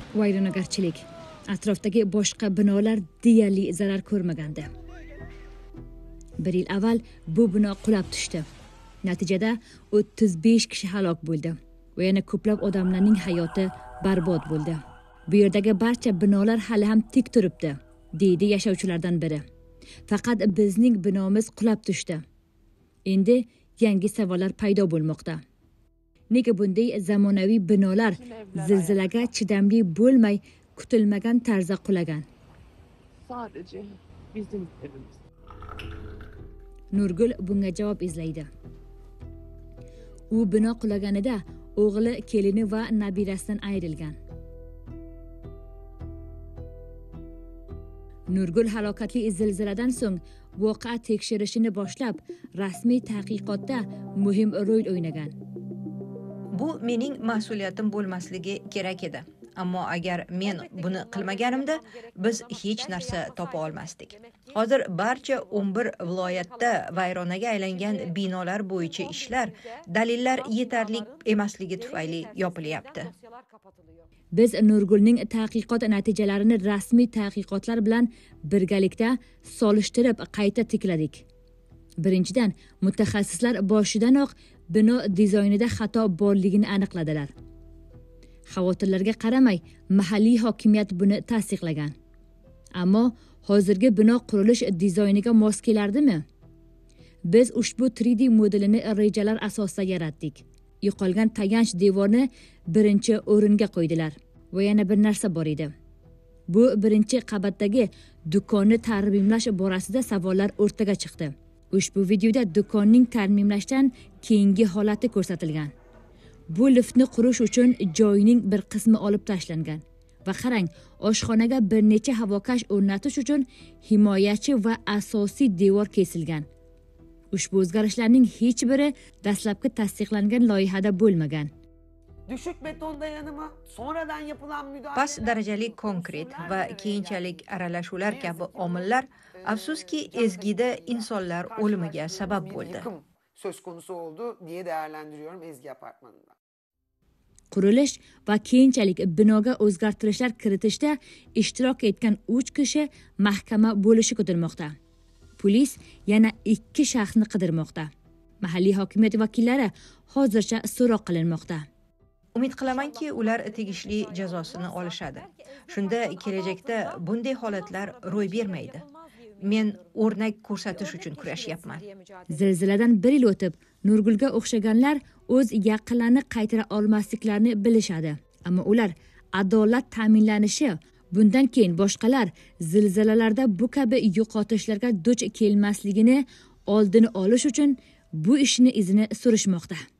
Vayronagarchilik. Atrofdagi boshqa binolar deyarli zarar ko'rmagandi. 1 yil avval bu bino qulab tushdi. Natijada 35 kishi halok bo'ldi va yana ko'plab odamlarning hayoti barbod bo'ldi. Bu yerdagi barcha binolar hali ham tik turibdi, deydi yashovchilardan biri. Faqat bizning binomiz qulab tushdi. Endi yangi savollar paydo bo'lmoqda. Nega bunday zamonaviy binolar zilzilaga chidamli bo'lmay kutilmagan tarzda qulagan? Sadece bizim evimiz. Nurgul bunga javob izlaydi. U bino qulaganida o'g'li, kelini va nabirasidan ayrilgan. Nurgul halokatli zilziladan so'ng voqea tekshirishini boshlab, rasmiy tadqiqotda muhim rol o'ynagan. Bu mening mas'uliyatim bo'lmasligi kerak edi. Ammo agar men buni qilmaganimda, biz hech narsa topa olmasdik. Hozir barcha 11 viloyatda vayronaga aylangan binolar bo'yicha ishlar dalillar yetarli emasligi tufayli yopilyapti. Biz Nurgulning tadqiqot natijalarini rasmiy tadqiqotlar bilan birgalikda solishtirib qayta tikladik. Birinchidan, mutaxassislar boshidanoq bino dizaynida xato borligini aniqladilar. Xavotirlarga qaramay, mahalliy hokimiyat buni tasdiqlagan. Ammo hozirgi bino qurilish dizayniga mos kelardimi? Biz ushbu 3D modelini rejalar asosida yaratdik. Yo'qolgan tayanch devorni birinchi o'ringa qo'ydilar. Va yana bir narsa bor edi. Bu birinchi qavatdagi do'konni tarmimlash borasida savollar o'rtaga chiqdi. Ushbu videoda do'konning tarmimlashdan keyingi holati ko'rsatilgan. Bu liftni qurish uchun joyning bir qismi olib tashlangan. Va qarang, oshxonaga bir necha havokash o'rnatish uchun himoyachi va asosiy devor kesilgan. Ushbu o'zgarishlarning hech biri dastlabki tasdiqlangan loyihada bo'lmagan. Düşük beton dayanımı, sonradan yapılan müdahale... Past darajali konkret va keyinchalik aralashuvlar kabi omillar afsuski Ezgida insonlar o'limiga sabab bo'ldi. Yıkım söz konusu oldu diye değerlendiriyorum Ezgi apartmanında. Qurilish va keyinchalik binoga o'zgartirishlar kiritishda ishtirok etgan 3 kishi mahkama bo'lishi kutilmoqda. Polis yana 2 shaxsni qidirmoqda. Mahalliy hokimiyat vakillari hozircha so'roq qilinmoqda. Umid qilamanki, ular tegishli jazosini olishadi. Shunda kelajakda bunday holatlar ro'y bermaydi. Men o'rnak ko'rsatish uchun kurashyapman. Zilziladan 1 yil o'tib, Nurgulga o'xshaganlar o'z yaqinlarini qaytara olmasliklarini bilishadi. Ammo ular adolat ta'minlanishi, bundan keyin boshqalar zilzilalarda bu kabi yo'qotishlarga duch kelmasligini oldini olish uchun bu ishni izini surishmoqda.